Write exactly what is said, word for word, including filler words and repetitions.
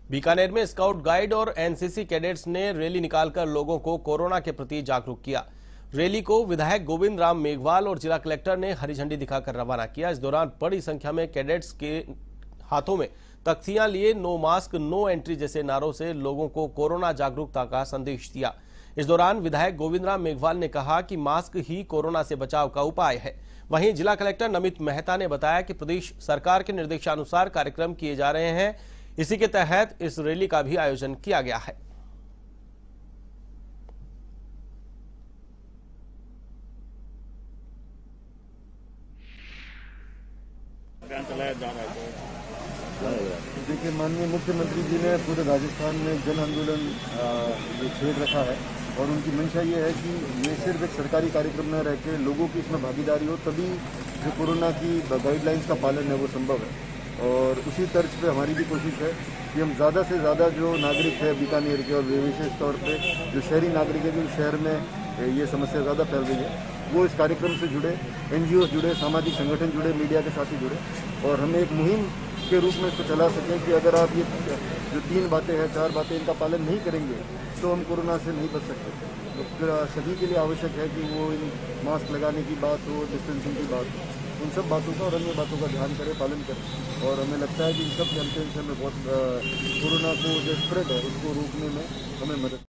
बीकानेर में scout guide और NCC cadets ने रैली निकालकर लोगों को कोरोना के प्रति जागरूक किया। रैली को विधायक गोविंद राम मेघवाल और जिला कलेक्टर ने हरी झंडी दिखाकर रवाना किया। इस दौरान बड़ी संख्या में कैडेट्स के हाथों में तख्तियां लिए नो मास्क नो एंट्री जैसे नारों से लोगों को कोरोना जागरूकता का संदेश दिया। इस दौरान विधायक गोविंद राम मेघवाल ने कहा कि मास्क ही कोरोना से बचाव का उपाय है। वहीं जिला कलेक्टर नमित मेहता ने बताया कि प्रदेश सरकार के निर्देशानुसार कार्यक्रम किए जा रहे हैं। इसी के तहत इस रैली का भी आयोजन किया गया है। चलाया जा रहा है। देखिए, माननीय मुख्यमंत्री जी ने पूरे राजस्थान में जन आंदोलन जो छेड़ रखा है और उनकी मंशा ये है कि ये सिर्फ एक सरकारी कार्यक्रम न रह के लोगों की इसमें भागीदारी हो, तभी जो कोरोना की गाइडलाइंस का पालन है वो संभव है। और उसी तर्ज पे हमारी भी कोशिश है कि हम ज़्यादा से ज़्यादा जो नागरिक है बीकानेर के और विशेष तौर पे जो शहरी नागरिक है, जो शहर में ये समस्या ज़्यादा फैल रही है, वो इस कार्यक्रम से जुड़े, एनजीओ जुड़े, सामाजिक संगठन जुड़े, मीडिया के साथ ही जुड़े और हम एक मुहिम के रूप में इसको चला सकें कि अगर आप ये जो तीन बातें हैं, चार बातें, इनका पालन नहीं करेंगे तो हम कोरोना से नहीं बच सकते। तो फिर सभी के लिए आवश्यक है कि वो इन मास्क लगाने की बात हो, डिस्टेंसिंग की बात हो, उन सब बातों का और अन्य बातों का ध्यान करें, पालन करें। और हमें लगता है कि इन सब कैंपेन से हमें बहुत कोरोना को जो स्प्रेड है उसको रोकने में हमें मदद